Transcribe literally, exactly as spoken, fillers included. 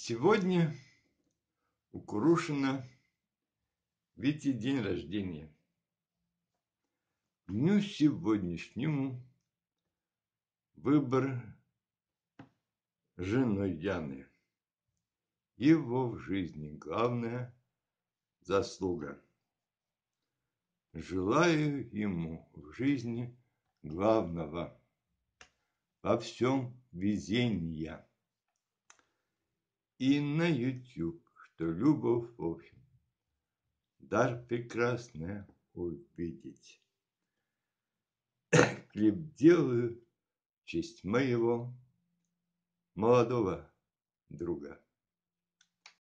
Сегодня у Курушина Вити день рождения. Дню сегодняшнему выбор женой Яны. Его в жизни главная заслуга. Желаю ему в жизни главного во всем везения. И на YouTube, что любовь в общем, дар прекрасное увидеть. Клип делаю в честь моего молодого друга.